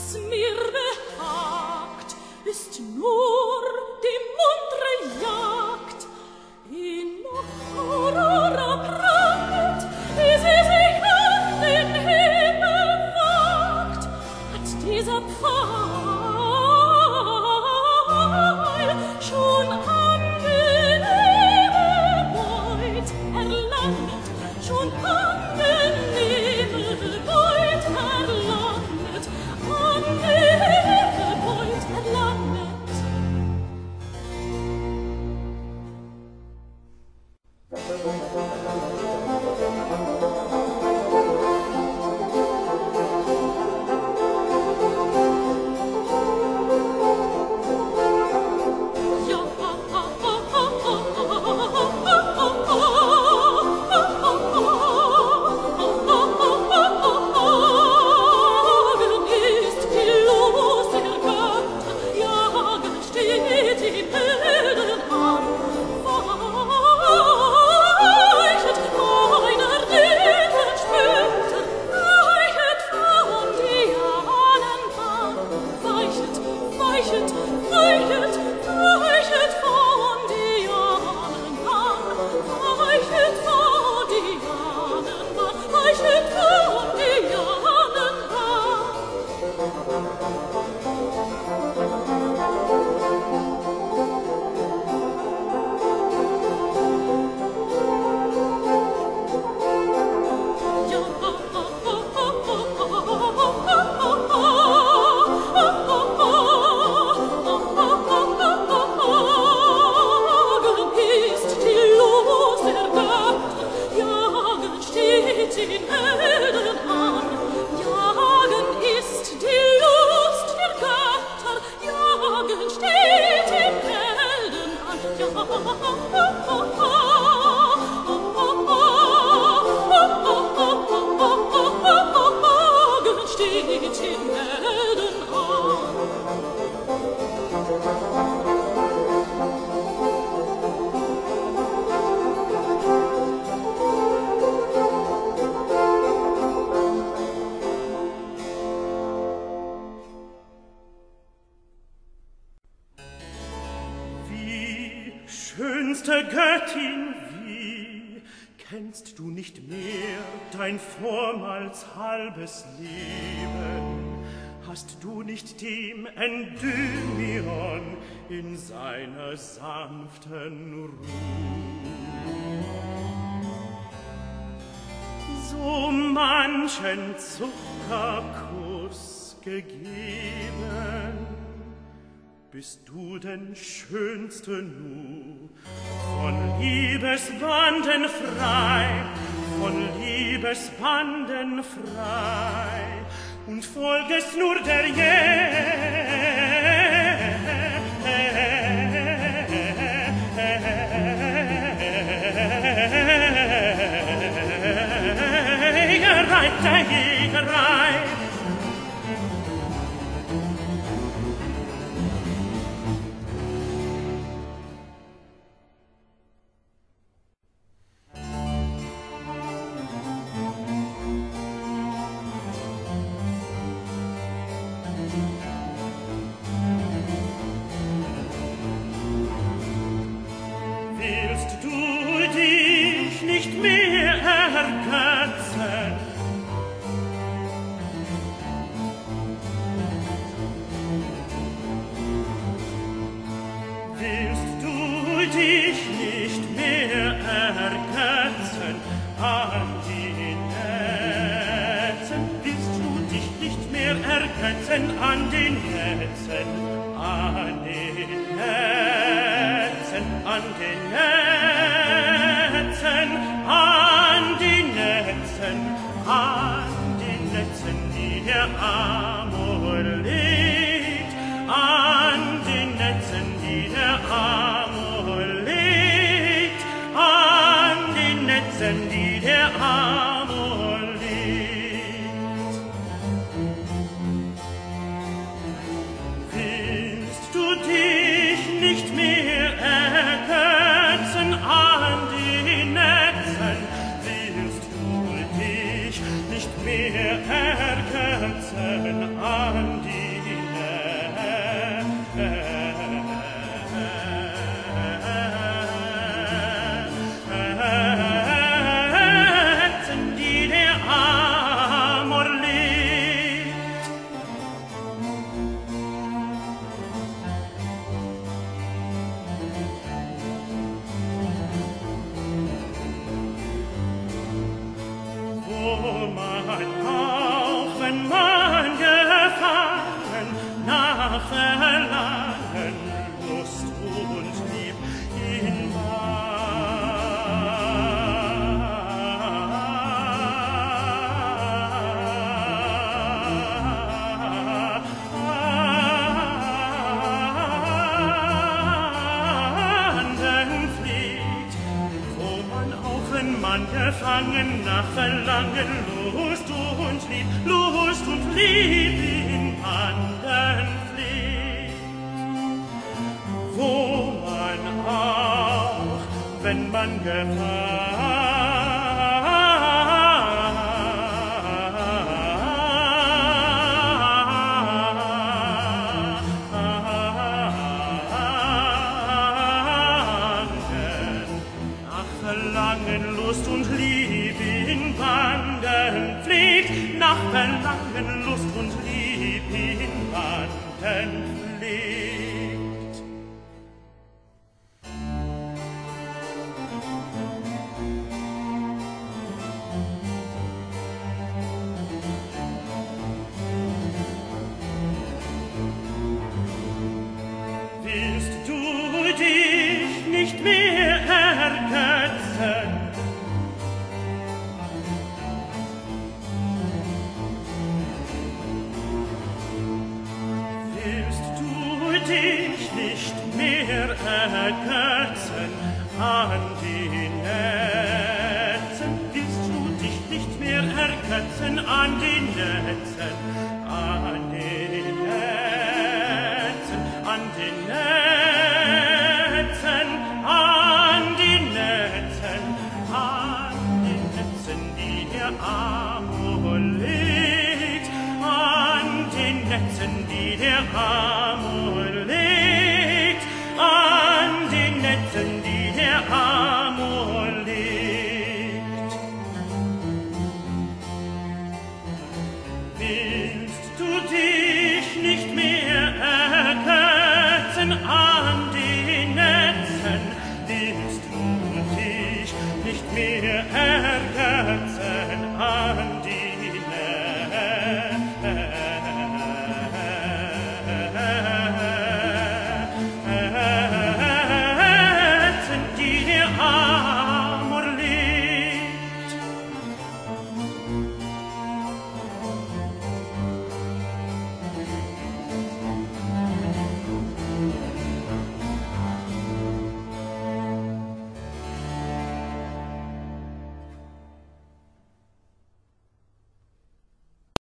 Schönste Göttin, wie kennst du nicht mehr dein vormals halbes Leben? Hast du nicht dem Endymion in seiner sanften Ruhe so manchen Zuckerkuss gegeben? Bist du denn Schönste nu, von Liebesbanden frei, von Liebesbanden frei, und folgest nur der Jägerei, der Jägerei. Willst du dich nicht mehr ergötzen? Willst du dich nicht mehr ergötzen an den Netzen? Willst du dich nicht mehr ergötzen an den Netzen, an den Netzen, an den Netzen, an den Netzen, an den Netzen, die der Amor legt, an den Netzen, die der Amor legt, an den Netzen, die der Amor legt. Willst du dich nicht mehr ergötzen an den Netzen? Willst du dich nicht mehr ergötzen Verlangen, Lust und Lieb in Banden fliegt. Wo man auch, wenn man Verlangen, Lust und Lieb in Banden fliegt, nach Verlangen, Lust und Lieb in Banden fliegt. Willst du dich nicht mehr ergötzen? Willst du dich nicht mehr ergötzen an die Netzen? Willst du dich nicht mehr ergötzen an die Netzen? An die Netzen, an die Netzen, an die Netzen, an die Netzen, die der Amor legt, an den Netzen, die der Amor